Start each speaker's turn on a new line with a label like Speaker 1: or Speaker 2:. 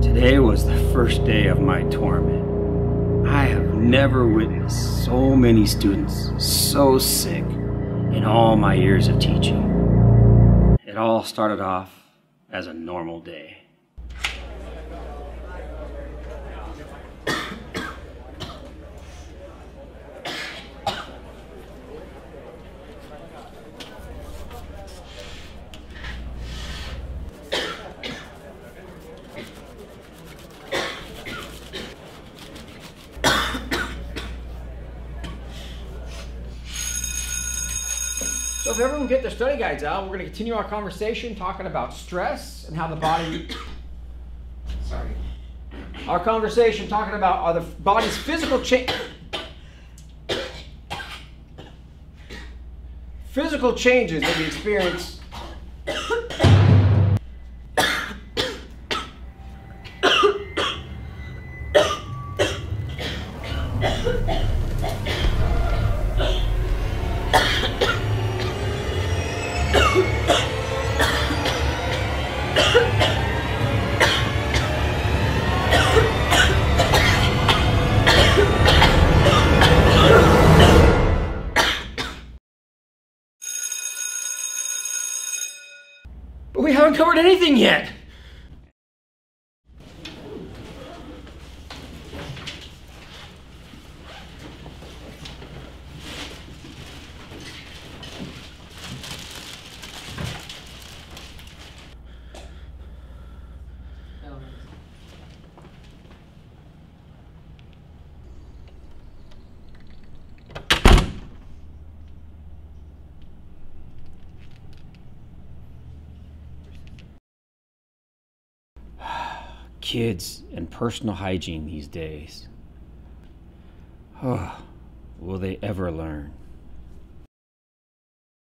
Speaker 1: Today was the first day of my torment. I have never witnessed so many students so sick in all my years of teaching. It all started off as a normal day.
Speaker 2: So if everyone get their study guides out, we're going to continue our conversation talking about stress and how the body... Sorry. Our conversation talking about the body's physical changes that we experience But we haven't covered anything yet.
Speaker 1: Kids and personal hygiene these days. Oh, will they ever learn?